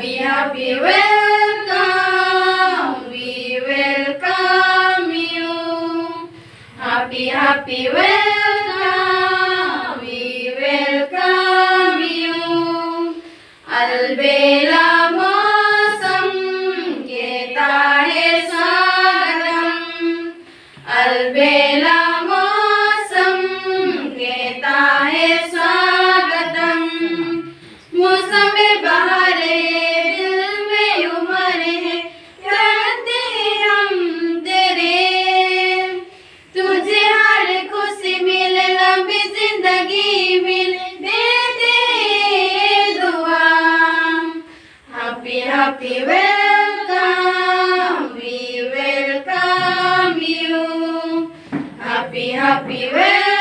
Happy, happy welcome, we welcome you. Happy, happy welcome, we welcome you. Albela मौसम कहता है स्वागतम. Albela मौसम कहता है स्वागतम. मौसम में बहार है, दिल में उमर है, कहते हैं हम तेरे. तुझे हर खुशी मिले, लंबी जिंदगी मिले, देते हैं दुआ. Happy, happy welcome, we welcome you. Happy, happy welcome.